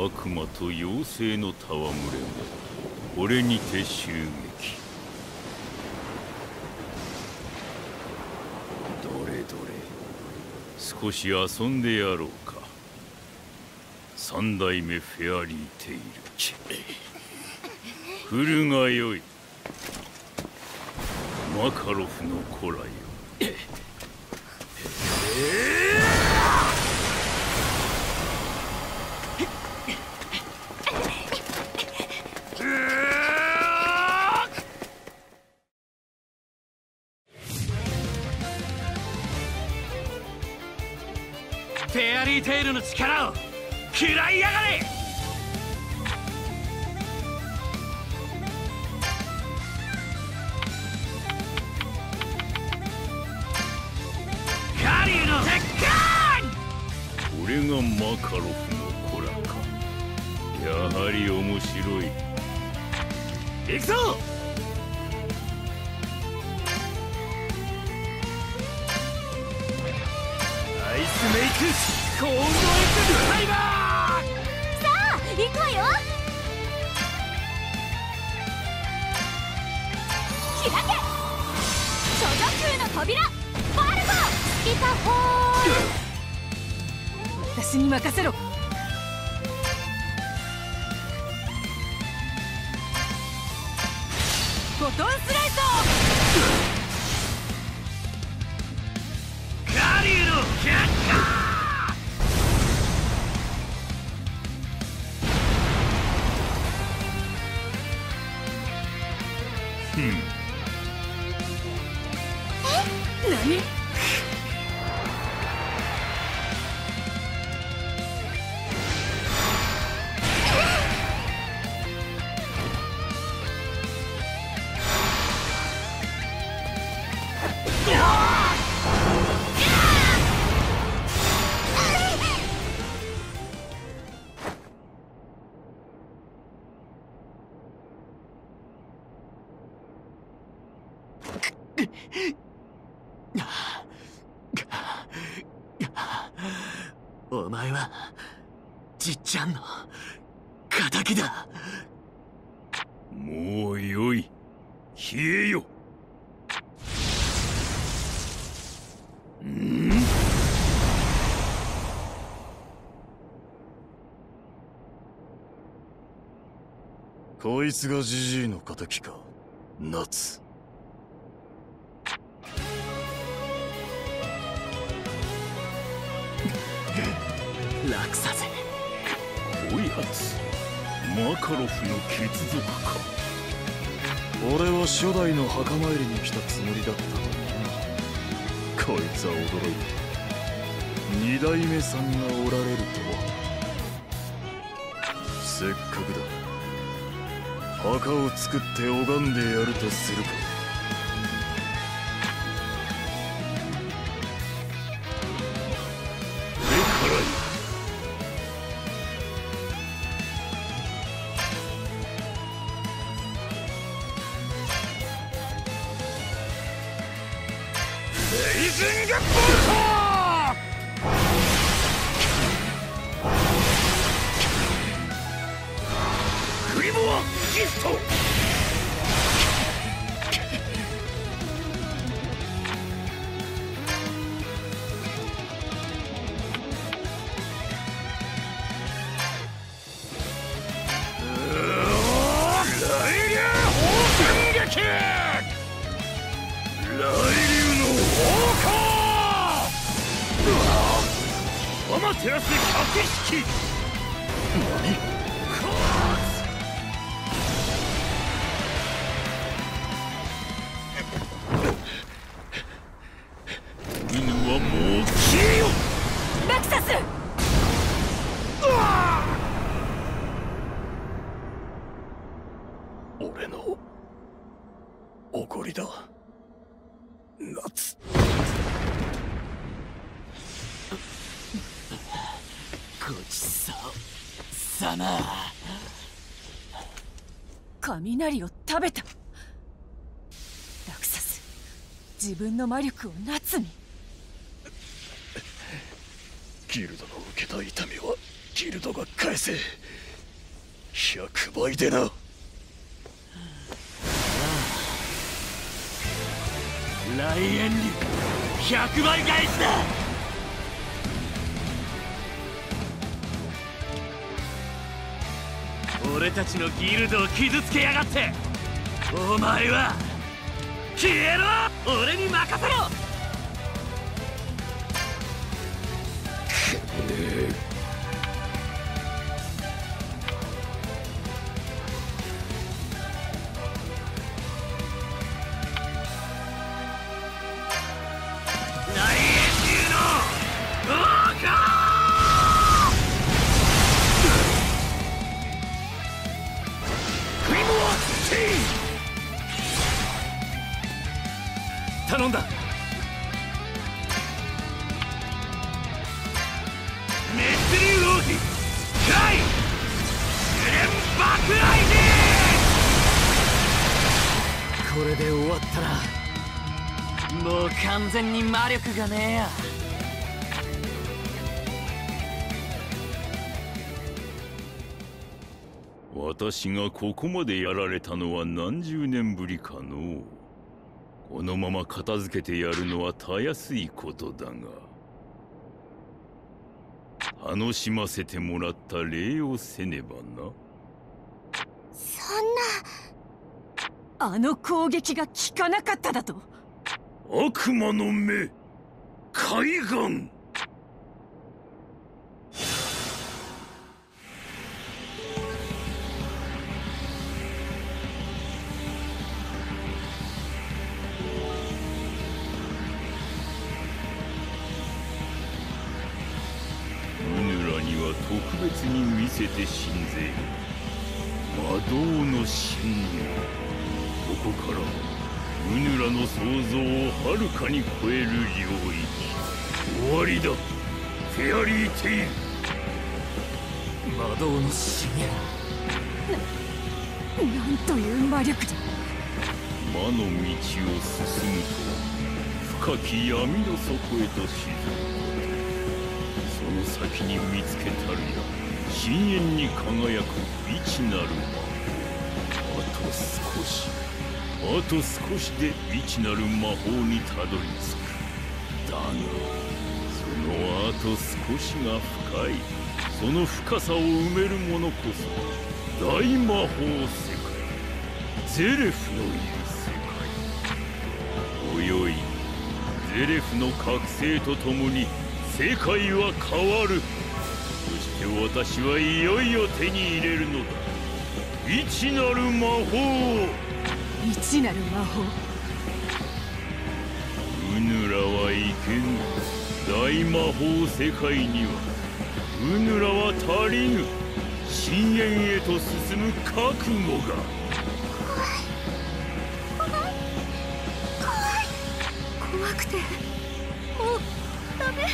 悪魔と妖精の戯れもこれにて襲撃。どれどれ、少し遊んでやろうか。三代目フェアリーテイル、来るがよい。マカロフの子らよ。 フェアリーテイルの力を食らいやがれ。カリュウの鉄拳。 これがマカロフの子らか。やはり面白い。 行くぞ。アイスメイクコールドエッグファイバー。 さあ行くわよ。開け処女級の扉ファルゴピカホール。私に任せろ。ボトンスライド。 カリュウのキャッカー。 何？ お前はじっちゃんの敵だ。 もうよい、消えよ。 こいつがジジイの敵か、夏。 楽さぜ。 こいつマカロフの血族か。 俺は初代の墓参りに来たつもりだったのにな。こいつは驚いた。二代目さんがおられるとは。せっかくだ、墓を作って拝んでやるとするか。 レイジングボルト！グリモアギフト！アマテラス百式。犬はもう消えよ。 ラクサス。 俺のおごりだ、夏。 ごちそうさま。 雷を食べた。ラクサス、自分の魔力を夏に。 ギルドの受けた痛みはギルドが返せ。100倍でな。 ライエンリ100倍返しだ。俺たちのギルドを傷つけやがって。お前は消えろ。俺に任せろ。頼んだ。熱流王妃カイ試練爆雷で。これで終わったらもう完全に魔力がねえや。 私がここまでやられたのは何十年ぶりかのう。このまま片付けてやるのはたやすいことだが、楽しませてもらった礼をせねばな。 そんな。あの攻撃が効かなかっただと。 悪魔の目海岸。特別に見せてしんぜ魔導の侵入。ここからウヌラの想像をはるかに超える領域。終わりだフェアリーテイル。 魔導の侵入。 なんという魔力だ。 魔の道を進むと深き闇の底へと沈む。その先に見つけたるや深淵に輝く未知なる魔。あと少し、あと少しで未知なる魔法にたどり着く。だがそのあと少しが深い。その深さを埋めるものこそ大魔法世界、ゼレフのいる世界。およいゼレフの覚醒とともに世界は変わる。そして私はいよいよ手に入れるのだ、未知なる魔法。 未知なる魔法。 ウヌラはいけぬ。大魔法世界にはウヌラは足りぬ。深淵へと進む覚悟が。 怖くてもうダメ。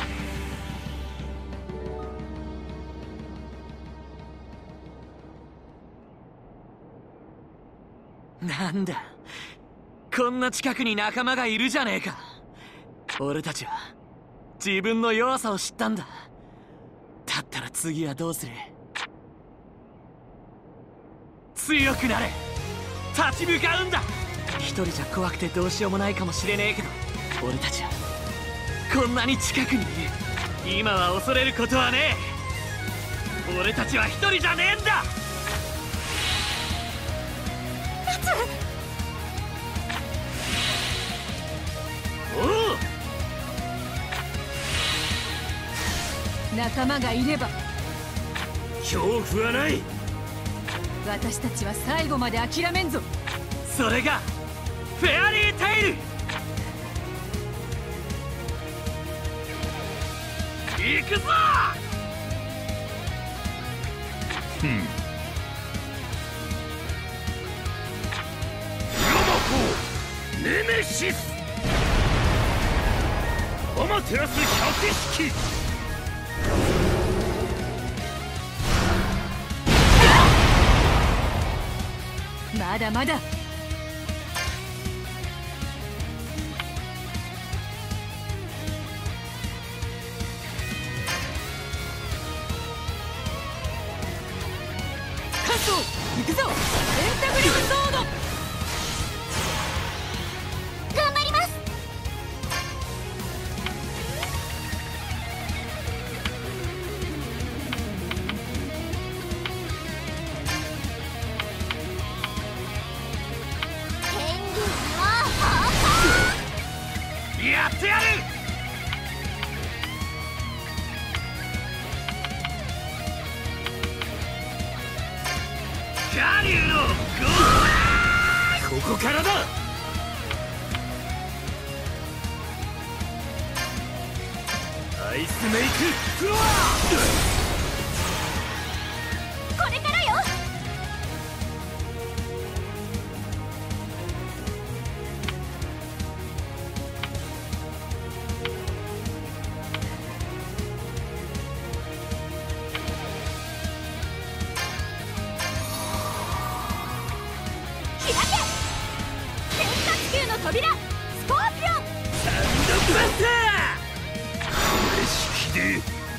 なんだ、こんな近くに仲間がいるじゃねえか。俺たちは自分の弱さを知ったんだ。だったら次はどうする。強くなれ。立ち向かうんだ。一人じゃ怖くてどうしようもないかもしれねえけど、俺たちはこんなに近くにいる。今は恐れることはねえ。俺たちは一人じゃねえんだ。おう、 仲間がいれば恐怖はない。 私たちは最後まで諦めんぞ。 それがフェアリーテイル。行くぞ。 ネメシスアマテラス百式。 まだまだ。 ト行くぞ。ペンタグリムソード。頑張ります。天竜はやってやる。ガリューのゴー、ここからだ。アイスメイクフロア。 これからよ。開け。天下地球の扉スコーピオン。 サンドバスター。これ式で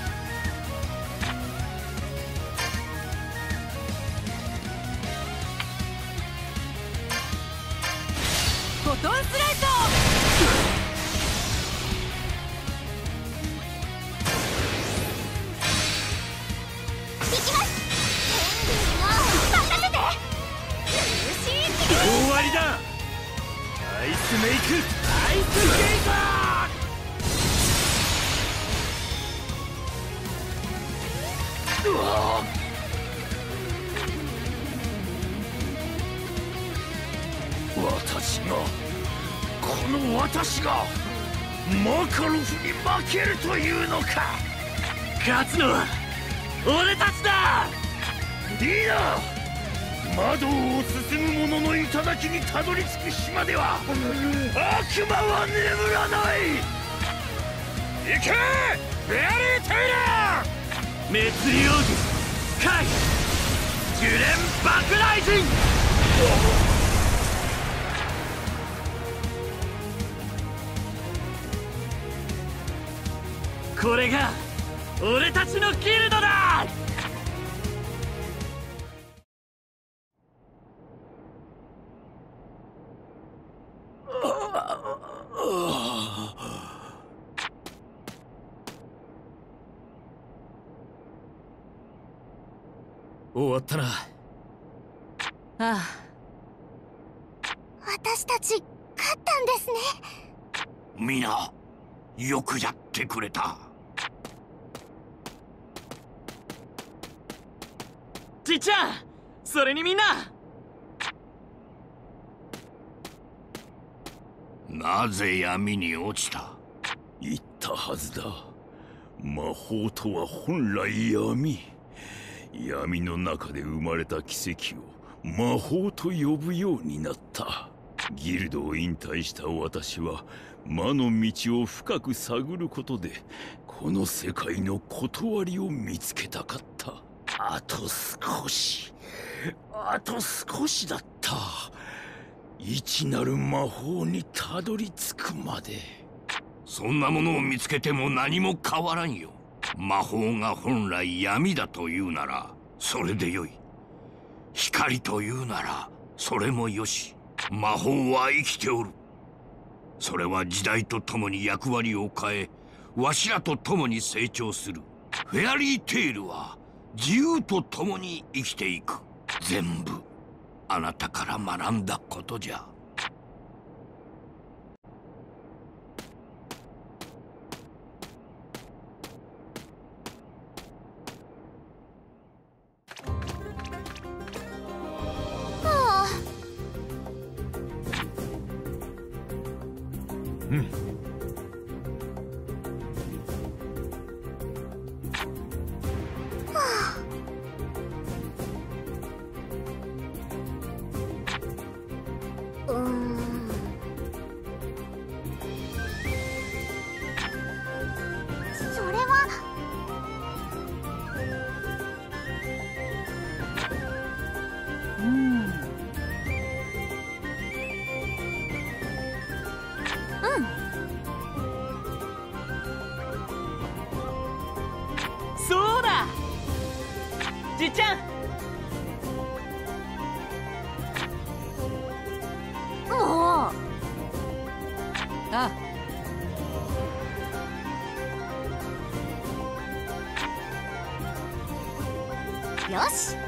フォトンスライト。行きます。天竜の任せて。 終わりだ。アイスメイクアイスゲイザー。うわー、私がこの私がマカロフに負けるというのか。勝つのは俺たちだ。いいな。魔道を進む者の頂にたどり着く島では悪魔は眠らない。行けベアリー・テイラー。滅竜王子カイジュレン・バクライジン。これが俺たちのギルドだ。終わったな。 ああ、私たち勝ったんですね。 皆よくやってくれた。ちっちゃん、それにみんな。なぜ闇に落ちた。言ったはずだ。魔法とは本来闇。闇の中で生まれた奇跡を魔法と呼ぶようになった。ギルドを引退した私は魔の道を深く探ることでこの世界の断りを見つけたかった。あと少しだった。一なる魔法にたどり着くまで。そんなものを見つけても何も変わらんよ。魔法が本来闇だというならそれでよい。光というならそれもよし。魔法は生きておる。それは時代とともに役割を変えわしらと共に成長する。フェアリーテイルは自由と共に生きていく。全部あなたから学んだことじゃ。 それはそうだ。じっちゃん、 ああ、よし、